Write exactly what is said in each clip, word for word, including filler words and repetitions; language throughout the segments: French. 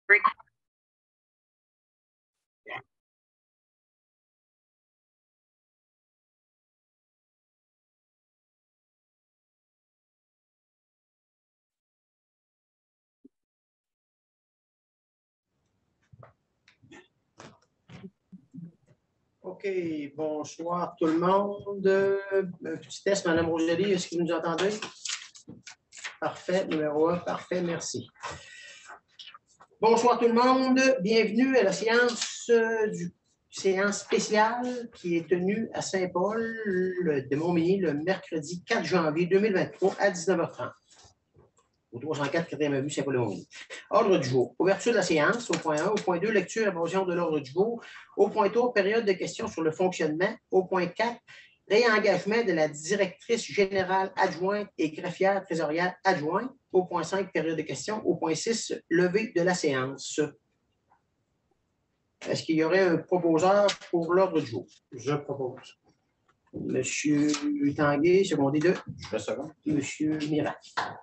OK, bonsoir tout le monde. Un petit test, Mme Rosalie, est-ce que vous nous entendez? Parfait, numéro un, parfait, merci. Bonsoir tout le monde, bienvenue à la séance, euh, du, séance spéciale qui est tenue à Saint-Paul de Montmagny le mercredi quatre janvier deux mille vingt-trois à dix-neuf heures trente. Au trois cent quatre, quatrième avenue Saint-Paul-de-Montmagny. Ordre du jour. Ouverture de la séance, au point un. Au point deux, lecture et approbation de l'ordre du jour. Au point trois, période de questions sur le fonctionnement. Au point quatre, réengagement de la directrice générale adjointe et greffière trésorière adjointe. Au point cinq, période de questions. Au point six, levée de la séance. Est-ce qu'il y aurait un proposeur pour l'ordre du jour? Je propose. Monsieur Tanguay, secondé de Je second. Monsieur Mirac.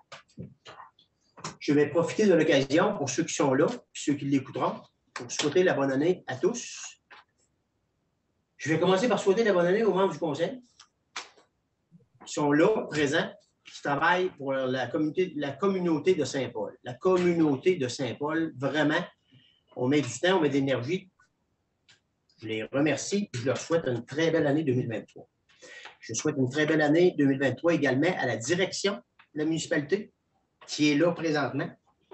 Je vais profiter de l'occasion pour ceux qui sont là, ceux qui l'écouteront, pour souhaiter la bonne année à tous. Je vais commencer par souhaiter la bonne année aux membres du conseil qui sont là, présents, qui travaillent pour la communauté, la communauté de Saint-Paul. La communauté de Saint-Paul, vraiment, on met du temps, on met de l'énergie. Je les remercie et je leur souhaite une très belle année deux mille vingt-trois. Je souhaite une très belle année deux mille vingt-trois également à la direction de la municipalité, qui est là présentement.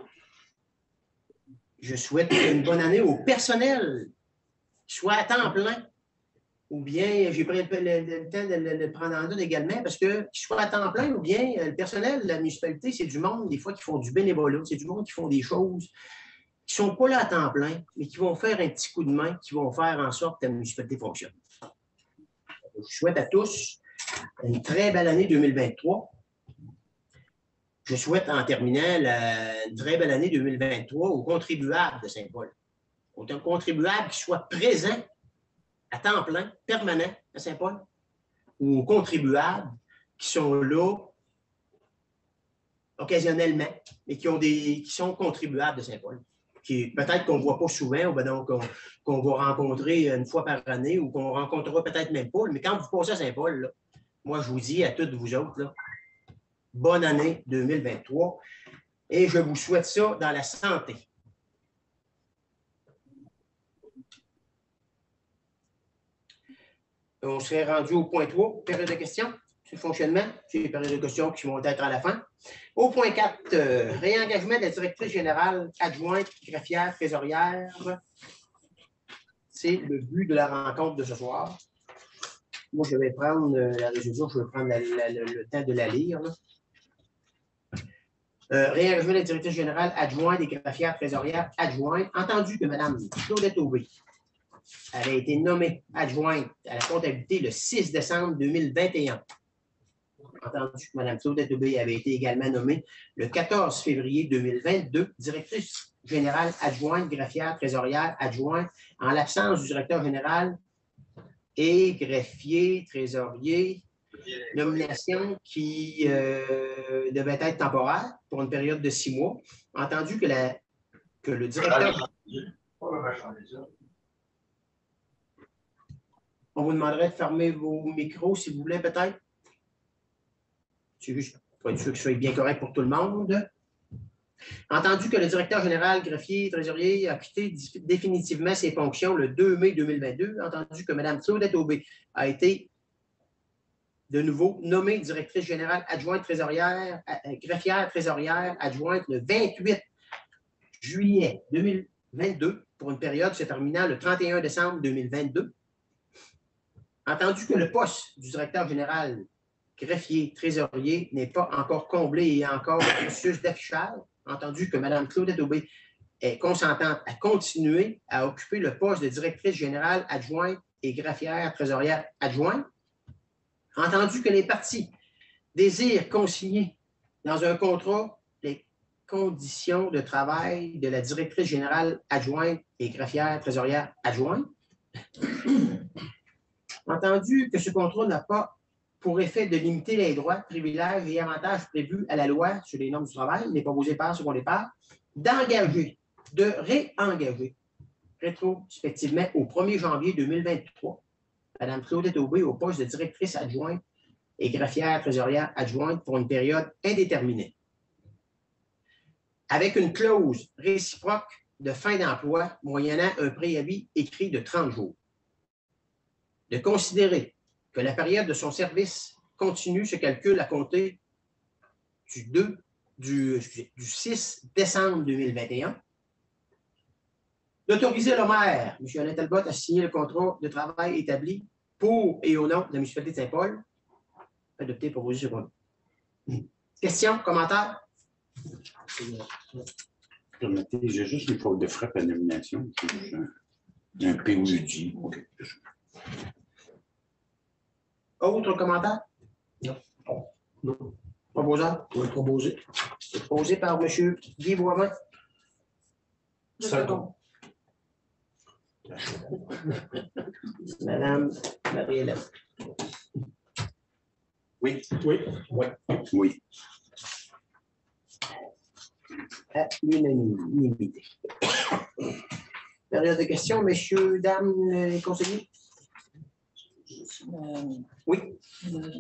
Je souhaite une bonne année au personnel, soit à temps plein, ou bien, j'ai pris le, le, le temps de le, le prendre en note également, parce que qu'il soit à temps plein, ou bien le personnel de la municipalité, c'est du monde, des fois, qui font du bénévolat, c'est du monde qui font des choses qui ne sont pas là à temps plein, mais qui vont faire un petit coup de main, qui vont faire en sorte que la municipalité fonctionne. Je souhaite à tous une très belle année deux mille vingt-trois. Je souhaite, en terminant, la, une très belle année deux mille vingt-trois aux contribuables de Saint-Paul. Aux contribuables qui soient présents à temps plein, permanent à Saint-Paul, ou aux contribuables qui sont là occasionnellement, mais qui, ont des, qui sont contribuables de Saint-Paul. Peut-être qu'on ne voit pas souvent, ou ben donc qu'on qu'on va rencontrer une fois par année, ou qu'on rencontrera peut-être même pas, mais quand vous passez à Saint-Paul, là, moi, je vous dis à toutes vous autres, là, bonne année deux mille vingt-trois et je vous souhaite ça dans la santé. On serait rendu au point trois, période de questions sur le fonctionnement. C'est les périodes de questions qui vont être à la fin. Au point quatre, euh, réengagement de la directrice générale adjointe, greffière, trésorière. C'est le but de la rencontre de ce soir. Moi, je vais prendre la résolution, je vais prendre la, la, le, le temps de la lire. Là. Euh, réengagement de la directrice générale adjointe et greffière trésorière adjointe. Entendu que Mme Claudette Aubé avait été nommée adjointe à la comptabilité le six décembre deux mille vingt et un. Entendu que Mme Claudette Aubé avait été également nommée le quatorze février deux mille vingt-deux directrice générale adjointe, greffière trésorière adjointe en l'absence du directeur général et greffier, trésorier. Nomination qui euh, devait être temporaire pour une période de six mois. Entendu que, la, que le directeur... On vous demanderait de fermer vos micros, s'il vous plaît, peut-être. C'est juste pour être sûr que ce soit bien correct pour tout le monde. Entendu que le directeur général, greffier, trésorier a quitté définitivement ses fonctions le deux mai deux mille vingt-deux. Entendu que Mme Claudette Aubé a été de nouveau nommée directrice générale adjointe trésorière, greffière trésorière adjointe le vingt-huit juillet deux mille vingt-deux pour une période se terminant le trente et un décembre deux mille vingt-deux. Entendu que le poste du directeur général greffier trésorier n'est pas encore comblé et encore en processus d'affichage, entendu que Mme Claudette Aubé est consentante à continuer à occuper le poste de directrice générale adjointe et greffière trésorière adjointe, entendu que les parties désirent consigner dans un contrat les conditions de travail de la directrice générale adjointe et greffière trésorière adjointe, entendu que ce contrat n'a pas pour effet de limiter les droits, privilèges et avantages prévus à la loi sur les normes du travail, n'est pas posé par ce qu'on les parle, d'engager de réengager rétrospectivement au premier janvier deux mille vingt-trois Mme Claudette Aubé au poste de directrice adjointe et greffière trésorière adjointe pour une période indéterminée, avec une clause réciproque de fin d'emploi moyennant un préavis écrit de trente jours. De considérer que la période de son service continu se calcule à compter du, deux, du, excusez, du six décembre deux mille vingt et un. D'autoriser le maire, M. Alain Talbot, à signer le contrat de travail établi pour et au nom de la municipalité de Saint-Paul. Adopté, proposé, secondé. Questions, commentaires? Permettez, j'ai juste une faute de frais par nomination. Un P O U J. Okay. Autre commentaire? Non. Non. Proposant? Oui, proposé. Proposé par M. Guy Boivin. Second. Madame Marie-Hélène. Oui. Oui. Oui. Oui. À l'unanimité. Période de questions, messieurs, dames, les conseillers? Euh, Oui. euh,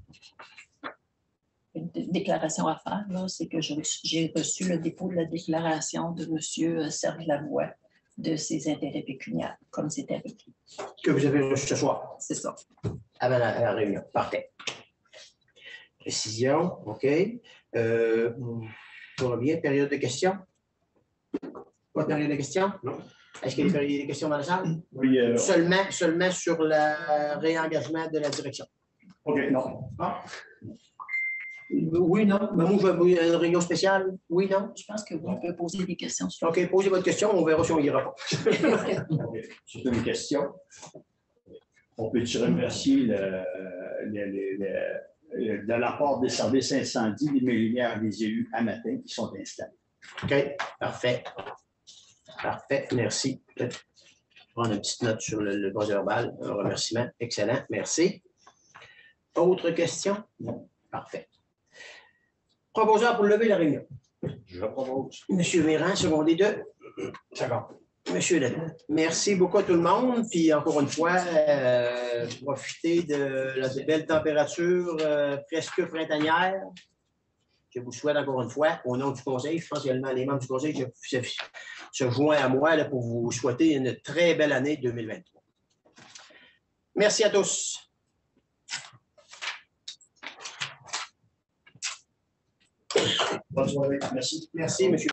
une déclaration à faire, c'est que j'ai reçu le dépôt de la déclaration de M. Serge Lavoie de ses intérêts pécuniaires, comme c'était avec lui. Que vous avez reçu ce soir? C'est ça. Avant la, à la réunion. Parfait. Précision, OK. Euh, on revient, période de questions? Pas de période de questions? Non. Est-ce qu'il y a des questions dans la salle? Oui. Euh... Seulement, seulement sur le réengagement de la direction. OK, non. Ah. Oui, non. Mais moi, je veux une réunion spéciale. Oui, non. Je pense que vous pouvez poser des questions. Sur... OK, posez votre question, on verra si on y répond. Okay. C'est une question. On peut-tu remercier le, le, le, le, de la part des services incendies, des lumières des élus à matin qui sont installés? OK, parfait. Parfait, merci. Peut-être prendre une petite note sur le, le procès verbal. Un remerciement. Excellent, merci. Autre question? Non. Parfait. Proposeur pour lever la réunion. Je le propose. Monsieur Véran, secondé de. D'accord. Monsieur Letton. Merci beaucoup à tout le monde. Puis encore une fois, euh, profitez de la belle température euh, presque printanière. Je vous souhaite encore une fois, au nom du Conseil, je pense que les membres du Conseil se, se joignent à moi là, pour vous souhaiter une très belle année deux mille vingt-trois. Merci à tous. Bonne soirée. Merci. Merci, M.